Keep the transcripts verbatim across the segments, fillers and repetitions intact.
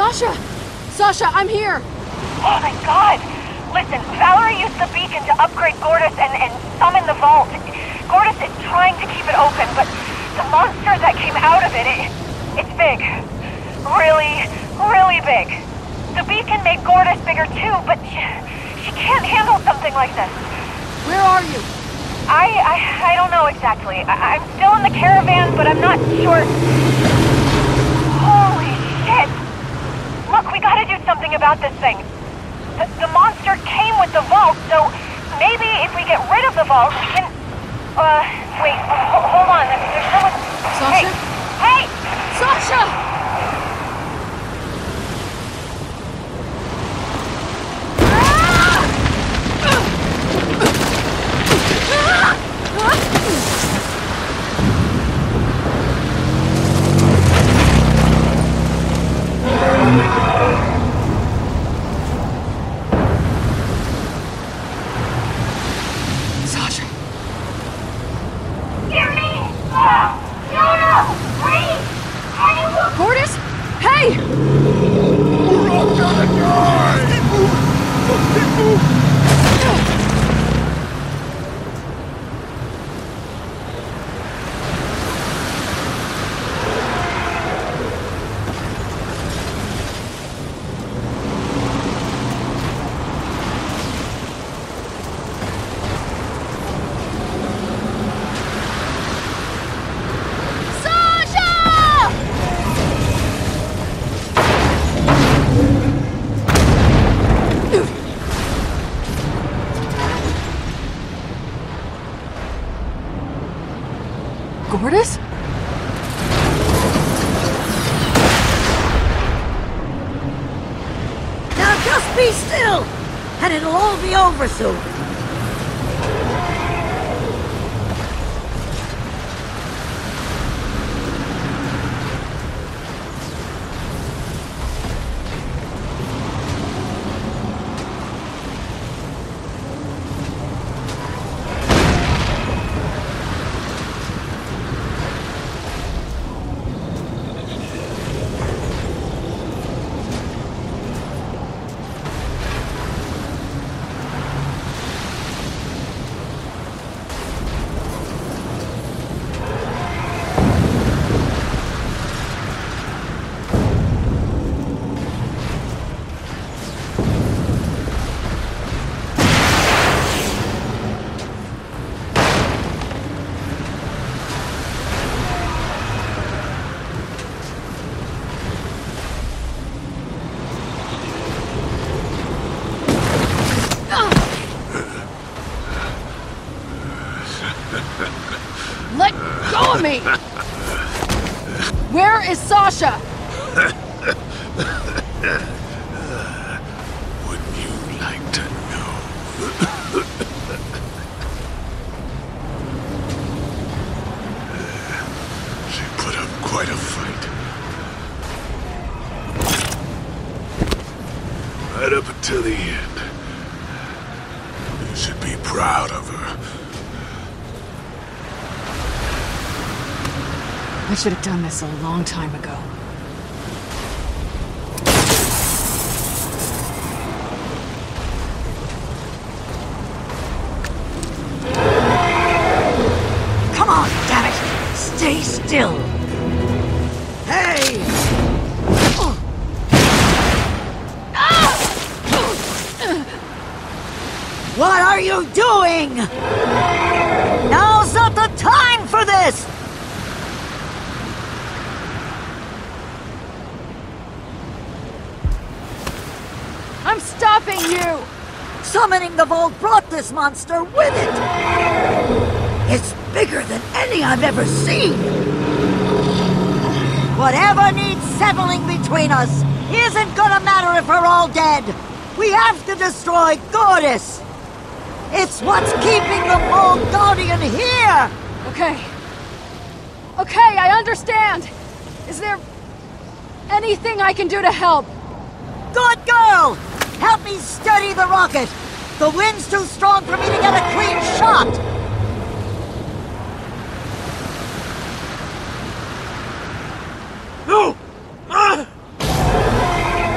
Sasha! Sasha, I'm here! Oh my god! Listen, Valerie used the beacon to upgrade Gortys and, and summon the vault. Gortys is trying to keep it open, but the monster that came out of it, it it's big. Really, really big. The beacon made Gortys bigger too, but she, she can't handle something like this. Where are you? I, I, I don't know exactly. I, I'm still in the caravan, but I'm not sure. Holy shit! Look, we gotta do something about this thing. The, the monster came with the vault, so maybe if we get rid of the vault, we can... Uh, wait, uh, ho hold on. There's someone... Sasha? Hey! Hey! Sasha! Sasha. Hear me? Oh, no, no! Wait! Anyone? Gortys? Hey! We're all gonna die! Keep moving! Keep moving! Gortys? Now just be still, and it'll all be over soon. Let go of me! Where is Sasha? Wouldn't you like to know? She put up quite a fight. Right up until the end. You should be proud of her. I should have done this a long time ago. Come on, damn it! Stay still! Hey! What are you doing? Now's not the time for this! I'm stopping you! Summoning the vault brought this monster with it! It's bigger than any I've ever seen! Whatever needs settling between us isn't gonna matter if we're all dead! We have to destroy Gortys! It's what's keeping the Vault Guardian here! Okay. Okay, I understand! Is there anything I can do to help? Good girl! Help me steady the rocket! The wind's too strong for me to get a clean shot! No! Ah!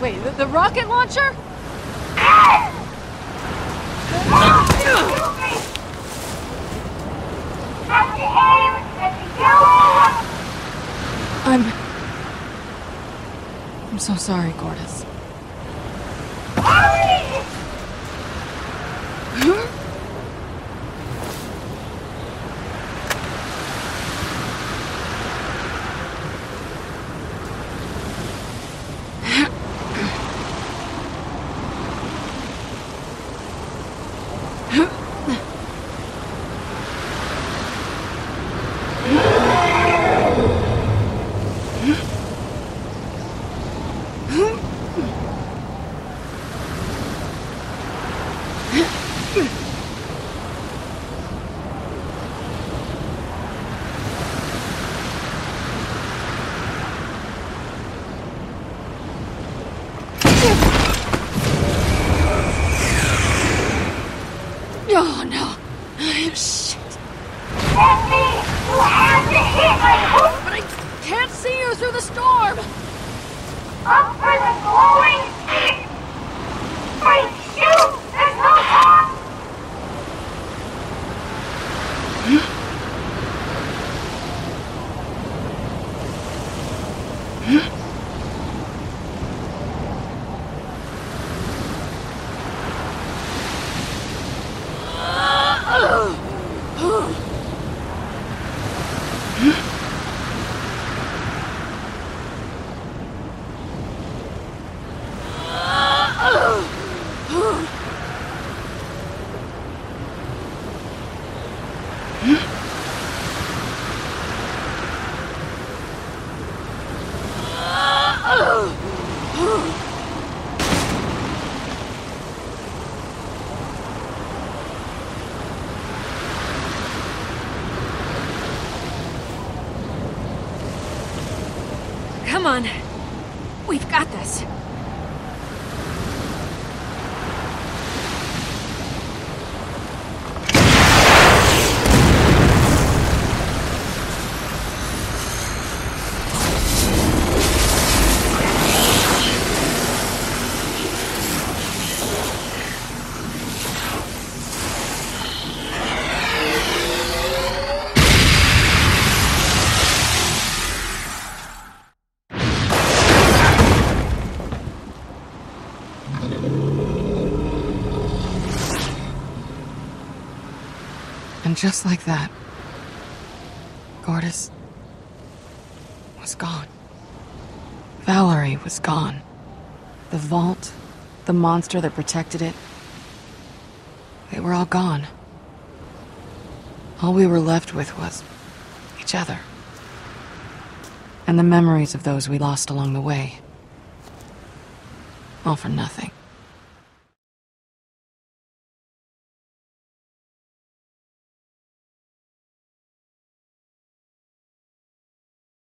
Wait, the, the rocket launcher? I'm... I'm so sorry, Gortys. Oh no. Shit. Andy, you have to hit my hook But I can't see you through the storm! up for the glowing stick! Wait, shoot! There's no time! Come on. We've got this. And just like that, Gortys was gone. Valerie was gone. The vault, the monster that protected it, they were all gone. All we were left with was each other. And the memories of those we lost along the way. All for nothing.